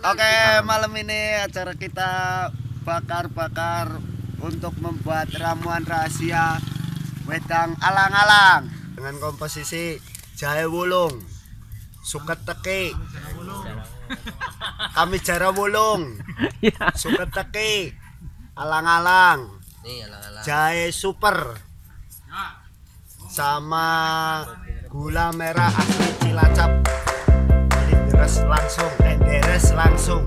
Oke, malam ini acara kita bakar-bakar untuk membuat ramuan rahasia wedang alang-alang dengan komposisi jahe wulung, suket teki, kami jara wulung, suket teki, alang-alang, jahe super, sama gula merah asli Cilacap. Deres langsung.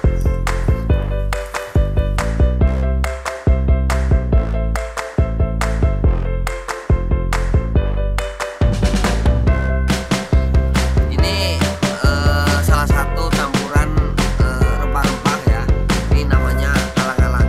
Ini salah satu campuran rempah-rempah ya. Ini namanya alang-alang.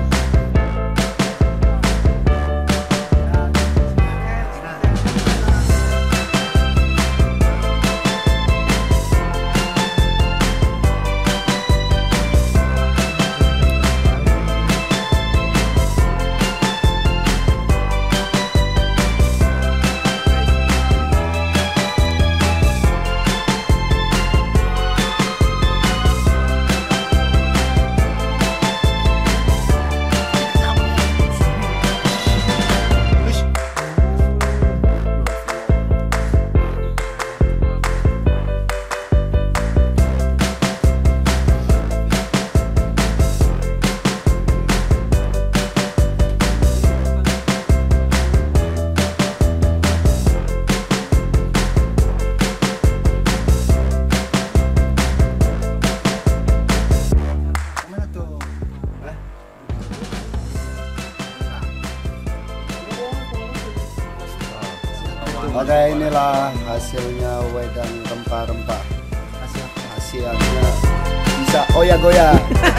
Oke, inilah hasilnya wedang rempah-rempah. Hasilnya bisa oya-goya.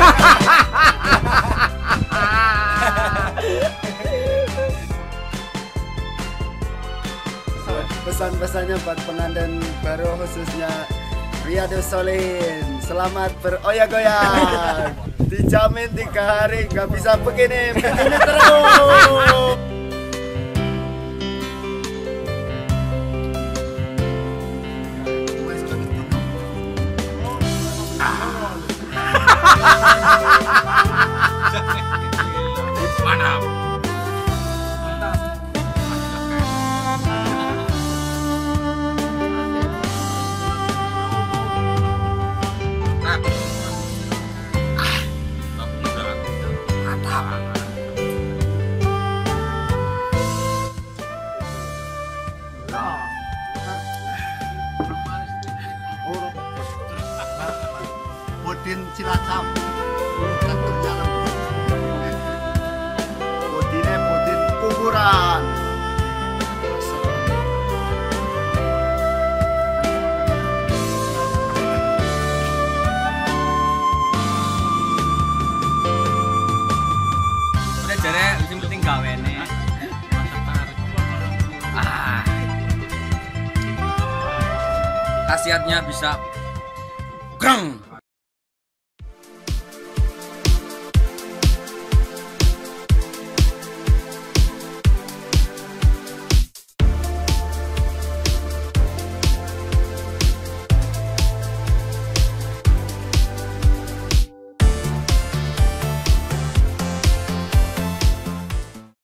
Pesan-pesannya buat pengantin baru khususnya Riyadus Sholihin, selamat beroya-goya. Dijamin 3 hari nggak bisa begini terus. Mantap. Bodin Cilacap kan berjalan. Bodinnya bodin ukuran. Udah jare sing penting gawene. Khasiatnya bisa greng.